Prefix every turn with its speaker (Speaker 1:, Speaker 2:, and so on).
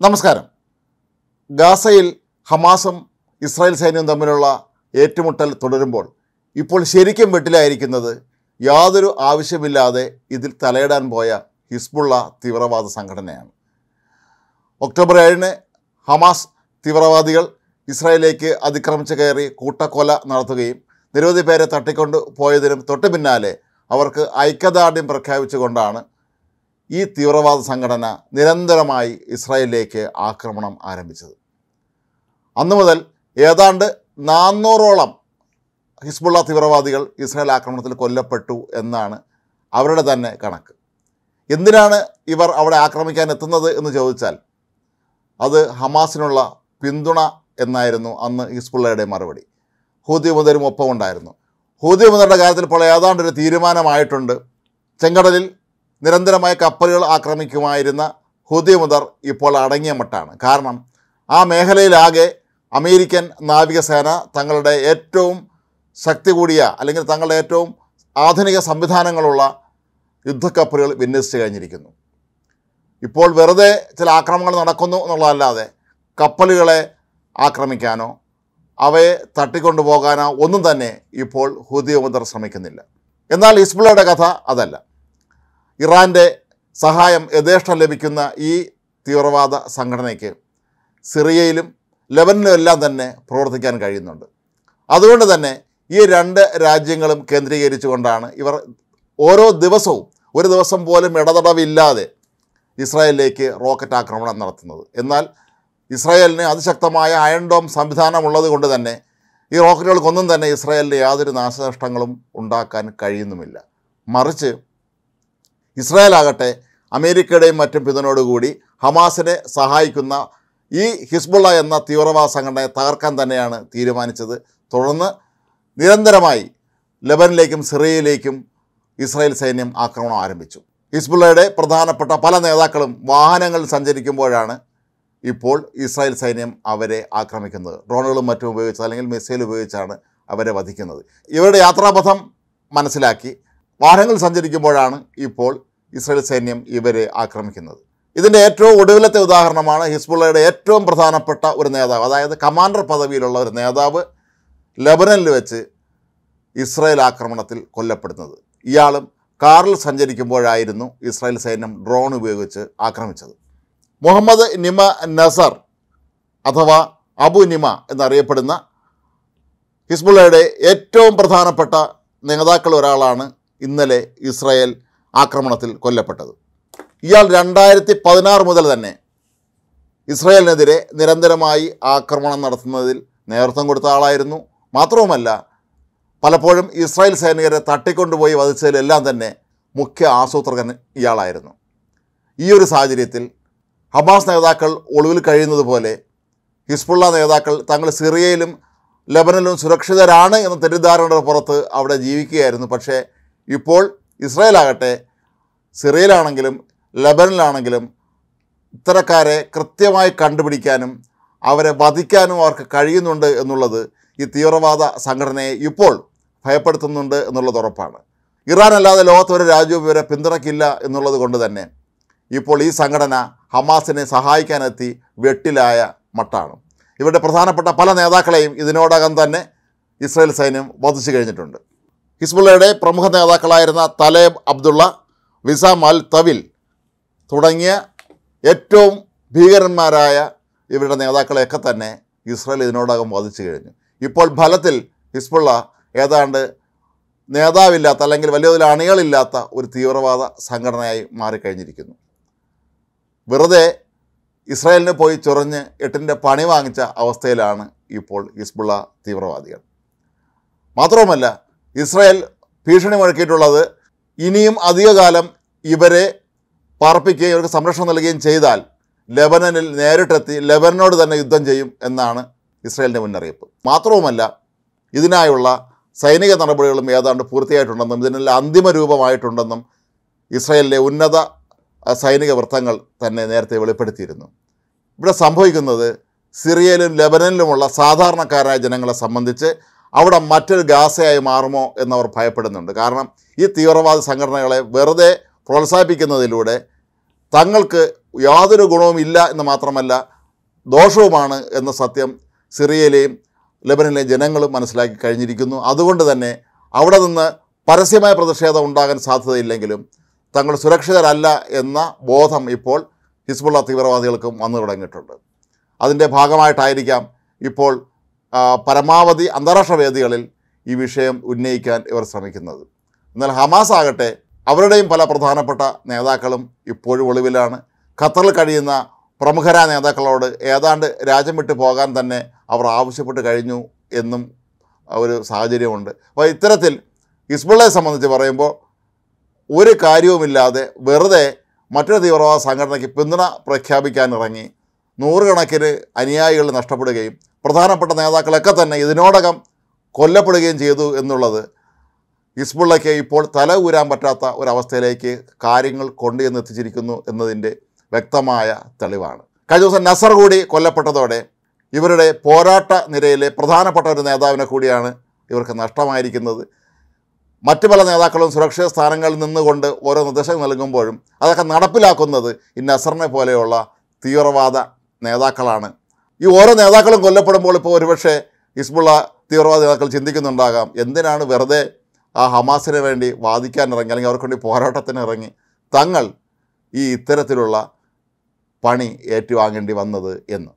Speaker 1: നമസ്കാരം. ഗാസയിൽ ഹമാസും ഇസ്രായേൽ സൈന്യവും തമ്മിലുള്ള ഏറ്റുമുട്ടൽ തുടരുമ്പോൾ ഇപ്പോൾ ശരിക്കും വെട്ടിലായിരിക്കുന്നത് യാതൊരു ആവശ്യമില്ലാതെ ഇതിൽ തലയിടാൻ പോയ ഹിസ്ബുള്ള തീവ്രവാദ സംഘടനയാണ്. ഒക്ടോബർ 7 ഹമാസ് തീവ്രവാദികൾ ഇസ്രായേലിലേക്ക് അതിക്രമിച്ച് കയറി കൂട്ടക്കൊല നടത്തുകയും നിരവധി പേരെ തട്ടിക്കൊണ്ട് പോയതിനും തൊട്ട് പിന്നാലെ അവർക്ക് ഐക്യദാർഢ്യം പ്രഖ്യാപിച്ചുകൊണ്ടാണ് ഈ തീവ്രവാദ സംഘടന നിരന്തരമായി ഇസ്രായേലിലേക്ക് ആക്രമണം ആരംഭിച്ചത്. അന്നു മുതൽ ഏതാണ്ട് 400ഓളം ഹിസ്ബുള്ള തീവ്രവാദികൾ ഇസ്രായേൽ ആക്രമണത്തിൽ കൊല്ലപ്പെട്ടു എന്നാണ് അവരുടെ തന്നെ കണക്ക്. എന്തിനാണ് ഇവർ അവിടെ ആക്രമിക്കാൻ എത്തുന്നത് എന്ന് ചോദിച്ചാൽ അത് ഹമാസിനുള്ള പിന്തുണ എന്നായിരുന്നു അന്ന് ഹിസ്ബുള്ളയുടെ മറുപടി. ഹൂതി മുതലും ഒപ്പം ഉണ്ടായിരുന്നു. ഹൂതി മുതയുടെ കാര്യത്തിൽ ഇപ്പോൾ ഏതാണ്ടൊരു തീരുമാനമായിട്ടുണ്ട്. ചെങ്കടലിൽ നിരന്തരമായി കപ്പലുകൾ ആക്രമിക്കുമായിരുന്ന ഹൂതി മുതർ ഇപ്പോൾ അടങ്ങിയ മട്ടാണ്. കാരണം ആ മേഖലയിലാകെ അമേരിക്കൻ നാവികസേന തങ്ങളുടെ ഏറ്റവും ശക്തി കൂടിയ അല്ലെങ്കിൽ തങ്ങളുടെ ഏറ്റവും ആധുനിക സംവിധാനങ്ങളുള്ള യുദ്ധക്കപ്പലുകൾ വിന്യസിച്ച് കഴിഞ്ഞിരിക്കുന്നു. ഇപ്പോൾ വെറുതെ ചില ആക്രമണങ്ങൾ നടക്കുന്നു എന്നുള്ളതല്ലാതെ കപ്പലുകളെ ആക്രമിക്കാനോ അവയെ തട്ടിക്കൊണ്ടുപോകാനോ ഒന്നും തന്നെ ഇപ്പോൾ ഹൂതി മുതർ ശ്രമിക്കുന്നില്ല. എന്നാൽ ഹിസ്ബുള്ളയുടെ കഥ അതല്ല. ഇറാൻ്റെ സഹായം യഥേഷ്ടം ലഭിക്കുന്ന ഈ തീവ്രവാദ സംഘടനയ്ക്ക് സിറിയയിലും ലെബനനിലും എല്ലാം തന്നെ പ്രവർത്തിക്കാൻ കഴിയുന്നുണ്ട്. അതുകൊണ്ട് തന്നെ ഈ രണ്ട് രാജ്യങ്ങളും കേന്ദ്രീകരിച്ചുകൊണ്ടാണ് ഇവർ ഓരോ ദിവസവും ഒരു ദിവസം പോലും ഇടതടവില്ലാതെ ഇസ്രായേലിലേക്ക് റോക്കറ്റ് ആക്രമണം നടത്തുന്നത്. എന്നാൽ ഇസ്രായേലിന് അതിശക്തമായ അയൺ ഡോം സംവിധാനം ഉള്ളത് കൊണ്ട് തന്നെ ഈ റോക്കറ്റുകൾക്കൊന്നും തന്നെ ഇസ്രായേലിന് യാതൊരു നാശനഷ്ടങ്ങളും ഉണ്ടാക്കാൻ കഴിയുന്നുമില്ല. മറിച്ച് ഇസ്രായേലാകട്ടെ അമേരിക്കയുടെയും മറ്റും പിന്തുണയോടുകൂടി ഹമാസിനെ സഹായിക്കുന്ന ഈ ഹിസ്ബുള്ള എന്ന തീവ്രവാദ സംഘടനയെ തകർക്കാൻ തന്നെയാണ് തീരുമാനിച്ചത്. തുടർന്ന് നിരന്തരമായി ലെബനനിലേക്കും സിറിയയിലേക്കും ഇസ്രായേൽ സൈന്യം ആക്രമണം ആരംഭിച്ചു. ഹിസ്ബുള്ളയുടെ പ്രധാനപ്പെട്ട പല നേതാക്കളും വാഹനങ്ങളിൽ സഞ്ചരിക്കുമ്പോഴാണ് ഇപ്പോൾ ഇസ്രായേൽ സൈന്യം അവരെ ആക്രമിക്കുന്നത്. ഡ്രോണുകളും മറ്റും ഉപയോഗിച്ച് അല്ലെങ്കിൽ മിസൈൽ ഉപയോഗിച്ചാണ് അവരെ വധിക്കുന്നത്. ഇവരുടെ യാത്രാപഥം മനസ്സിലാക്കി വാഹനങ്ങൾ സഞ്ചരിക്കുമ്പോഴാണ് ഇപ്പോൾ ഇസ്രായേൽ സൈന്യം ഇവരെ ആക്രമിക്കുന്നത്. ഇതിൻ്റെ ഏറ്റവും ഒടുവിലത്തെ ഉദാഹരണമാണ് ഹിസ്ബുള്ളയുടെ ഏറ്റവും പ്രധാനപ്പെട്ട ഒരു നേതാവ്, അതായത് കമാൻഡർ പദവിയിലുള്ള ഒരു നേതാവ് ലെബനനിൽ വെച്ച് ഇസ്രായേൽ ആക്രമണത്തിൽ കൊല്ലപ്പെടുന്നത്. ഇയാളും കാറിൽ സഞ്ചരിക്കുമ്പോഴായിരുന്നു ഇസ്രായേൽ സൈന്യം ഡ്രോൺ ഉപയോഗിച്ച് ആക്രമിച്ചത്. മുഹമ്മദ് നിമ നസർ അഥവാ അബു നിമ എന്നറിയപ്പെടുന്ന ഹിസ്ബുള്ളയുടെ ഏറ്റവും പ്രധാനപ്പെട്ട നേതാക്കൾ ഒരാളാണ് ഇന്നലെ ഇസ്രായേൽ ആക്രമണത്തിൽ കൊല്ലപ്പെട്ടത്. ഇയാൾ 2016 മുതൽ തന്നെ ഇസ്രായേലിനെതിരെ നിരന്തരമായി ആക്രമണം നടത്തുന്നതിൽ നേതൃത്വം കൊടുത്ത ആളായിരുന്നു. മാത്രവുമല്ല പലപ്പോഴും ഇസ്രായേൽ സൈനികരെ തട്ടിക്കൊണ്ടുപോയി വധിച്ചതിലെല്ലാം തന്നെ മുഖ്യ ആസൂത്രകൻ ഇയാളായിരുന്നു. ഈ ഒരു സാഹചര്യത്തിൽ ഹമാസ് നേതാക്കൾ ഒളിവിൽ കഴിയുന്നത് പോലെ ഹിസ്ബുള്ള നേതാക്കൾ തങ്ങൾ സിറിയയിലും ലെബനനിലും സുരക്ഷിതരാണ് എന്ന തെറ്റിദ്ധാരണയുടെ പുറത്ത് അവിടെ ജീവിക്കുകയായിരുന്നു. പക്ഷേ ഇപ്പോൾ ഇസ്രായേലാകട്ടെ സിറിയയിലാണെങ്കിലും ലെബനനിലാണെങ്കിലും ഇത്തരക്കാരെ കൃത്യമായി കണ്ടുപിടിക്കാനും അവരെ വധിക്കാനും അവർക്ക് കഴിയുന്നുണ്ട് എന്നുള്ളത് ഈ തീവ്രവാദ സംഘടനയെ ഇപ്പോൾ ഭയപ്പെടുത്തുന്നുണ്ട് എന്നുള്ളത് ഉറപ്പാണ്. ഇറാൻ അല്ലാതെ ലോകത്ത് ഒരു രാജ്യവും ഇവരെ പിന്തുണയ്ക്കില്ല എന്നുള്ളത് കൊണ്ട് തന്നെ ഇപ്പോൾ ഈ സംഘടന ഹമാസിനെ സഹായിക്കാനെത്തി വെട്ടിലായ മട്ടാണ്. ഇവരുടെ പ്രധാനപ്പെട്ട പല നേതാക്കളെയും ഇതിനോടകം തന്നെ ഇസ്രായേൽ സൈന്യം വധിച്ചു കഴിഞ്ഞിട്ടുണ്ട്. ഹിസ്ബുള്ളയുടെ പ്രമുഖ നേതാക്കളായിരുന്ന തലേബ് അബ്ദുള്ള, വിസാം അൽ തവിൽ തുടങ്ങിയ ഏറ്റവും ഭീകരന്മാരായ ഇവരുടെ നേതാക്കളെയൊക്കെ തന്നെ ഇസ്രായേൽ ഇതിനോടകം വധിച്ചു കഴിഞ്ഞു. ഇപ്പോൾ ഫലത്തിൽ ഹിസ്ബുള്ള ഏതാണ്ട് നേതാവില്ലാത്ത അല്ലെങ്കിൽ വലിയ വലിയ അണികളില്ലാത്ത ഒരു തീവ്രവാദ സംഘടനയായി മാറിക്കഴിഞ്ഞിരിക്കുന്നു. വെറുതെ ഇസ്രായേലിന് പോയി ചൊറിഞ്ഞ് എട്ടിൻ്റെ പണി വാങ്ങിച്ച അവസ്ഥയിലാണ് ഇപ്പോൾ ഹിസ്ബുള്ള തീവ്രവാദികൾ. മാത്രവുമല്ല ഇസ്രായേൽ ഭീഷണി മുഴക്കിയിട്ടുള്ളത് ഇനിയും അധികകാലം ഇവരെ പാർപ്പിക്കുകയും ഇവർക്ക് സംരക്ഷണം നൽകുകയും ചെയ്താൽ ലെബനനിൽ നേരിട്ടെത്തി ലെബനനോട് തന്നെ യുദ്ധം ചെയ്യും എന്നാണ് ഇസ്രായേലിൻ്റെ മുന്നറിയിപ്പ്. മാത്രവുമല്ല ഇതിനായുള്ള സൈനിക നടപടികളും ഏതാണ്ട് പൂർത്തിയായിട്ടുണ്ടെന്നും ഇതിനെല്ലാം അന്തിമ രൂപമായിട്ടുണ്ടെന്നും ഇസ്രായേലിലെ ഉന്നത സൈനിക വൃത്തങ്ങൾ തന്നെ നേരത്തെ വെളിപ്പെടുത്തിയിരുന്നു. ഇവിടെ സംഭവിക്കുന്നത് സിറിയയിലും ലെബനനിലുമുള്ള സാധാരണക്കാരായ ജനങ്ങളെ സംബന്ധിച്ച് അവിടെ മറ്റൊരു ഗാസയായി മാറുമോ എന്നവർ ഭയപ്പെടുന്നുണ്ട്. കാരണം ഈ തീവ്രവാദ സംഘടനകളെ വെറുതെ പ്രോത്സാഹിപ്പിക്കുന്നതിലൂടെ തങ്ങൾക്ക് യാതൊരു ഗുണവും ഇല്ല എന്ന് മാത്രമല്ല ദോഷവുമാണ് എന്ന സത്യം സിറിയയിലെയും ലെബനനിലെയും ജനങ്ങളും മനസ്സിലാക്കി കഴിഞ്ഞിരിക്കുന്നു. അതുകൊണ്ട് തന്നെ അവിടെ നിന്ന് പരസ്യമായ പ്രതിഷേധം ഉണ്ടാകാൻ സാധ്യതയില്ലെങ്കിലും തങ്ങൾ സുരക്ഷിതരല്ല എന്ന ബോധം ഇപ്പോൾ ഹിസ്ബുള്ള തീവ്രവാദികൾക്കും വന്നു തുടങ്ങിയിട്ടുണ്ട്. അതിൻ്റെ ഭാഗമായിട്ടായിരിക്കാം ഇപ്പോൾ പരമാവധി അന്താരാഷ്ട്ര വേദികളിൽ ഈ വിഷയം ഉന്നയിക്കാൻ ഇവർ ശ്രമിക്കുന്നത്. എന്നാൽ ഹമാസ് ആകട്ടെ അവരുടെയും പല പ്രധാനപ്പെട്ട നേതാക്കളും ഇപ്പോഴും ഒളിവിലാണ്. ഖത്തറിൽ കഴിയുന്ന പ്രമുഖരായ നേതാക്കളോട് ഏതാണ്ട് രാജ്യം വിട്ടു പോകാൻ തന്നെ അവർ ആവശ്യപ്പെട്ട് കഴിഞ്ഞു എന്നും ഒരു സാഹചര്യമുണ്ട്. അപ്പോൾ ഇത്തരത്തിൽ ഹിസ്ബുള്ളയെ സംബന്ധിച്ച് പറയുമ്പോൾ ഒരു കാര്യവുമില്ലാതെ വെറുതെ മറ്റൊരു തീവ്രവാദ സംഘടനയ്ക്ക് പിന്തുണ പ്രഖ്യാപിക്കാനിറങ്ങി നൂറുകണക്കിന് അനുയായികൾ നഷ്ടപ്പെടുകയും പ്രധാനപ്പെട്ട നേതാക്കളൊക്കെ തന്നെ ഇതിനോടകം കൊല്ലപ്പെടുകയും ചെയ്തു എന്നുള്ളത് ഹിസ്ബുള്ളയ്ക്ക് ഇപ്പോൾ തല ഊരാൻ പറ്റാത്ത ഒരവസ്ഥയിലേക്ക് കാര്യങ്ങൾ കൊണ്ടുചെന്ന് എത്തിച്ചിരിക്കുന്നു എന്നതിൻ്റെ വ്യക്തമായ തെളിവാണ്. കഴിഞ്ഞ ദിവസം നസർ കൂടി കൊല്ലപ്പെട്ടതോടെ ഇവരുടെ പോരാട്ട നിരയിലെ പ്രധാനപ്പെട്ട ഒരു നേതാവിനെ കൂടിയാണ് ഇവർക്ക് നഷ്ടമായിരിക്കുന്നത്. മറ്റു പല നേതാക്കളും സുരക്ഷിത സ്ഥാനങ്ങളിൽ നിന്നുകൊണ്ട് ഓരോ നിർദ്ദേശങ്ങൾ നൽകുമ്പോഴും അതൊക്കെ നടപ്പിലാക്കുന്നത് ഈ നസറിനെ പോലെയുള്ള തീവ്രവാദ നേതാക്കളാണ്. ഈ ഓരോ നേതാക്കളും കൊല്ലപ്പെടുമ്പോൾ ഇപ്പോൾ ഒരുപക്ഷെ ഹിസ്ബുള്ള തീവ്രവാദ നേതാക്കൾ ചിന്തിക്കുന്നുണ്ടാകാം, എന്തിനാണ് വെറുതെ ആ ഹമാസിന് വേണ്ടി വാദിക്കാനിറങ്ങി അല്ലെങ്കിൽ അവർക്ക് വേണ്ടി പോരാട്ടത്തിനിറങ്ങി തങ്ങൾ ഈ ഇത്തരത്തിലുള്ള പണി ഏറ്റുവാങ്ങേണ്ടി വന്നത് എന്ന്.